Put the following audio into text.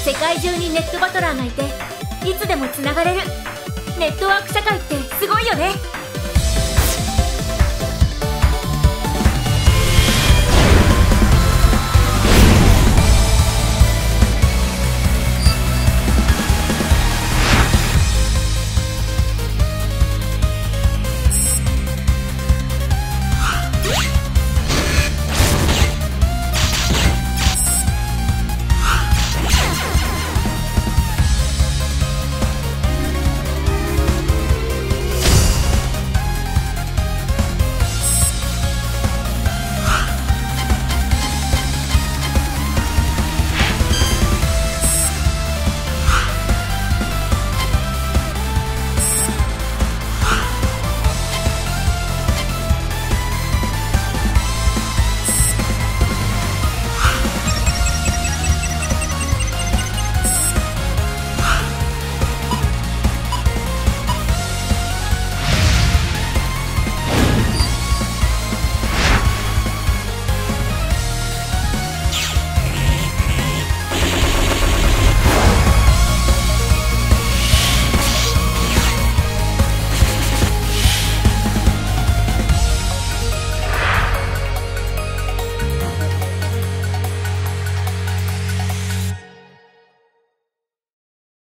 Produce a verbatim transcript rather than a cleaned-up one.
世界中にネットバトラーがいていつでもつながれる。ネットワーク社会ってすごいよね。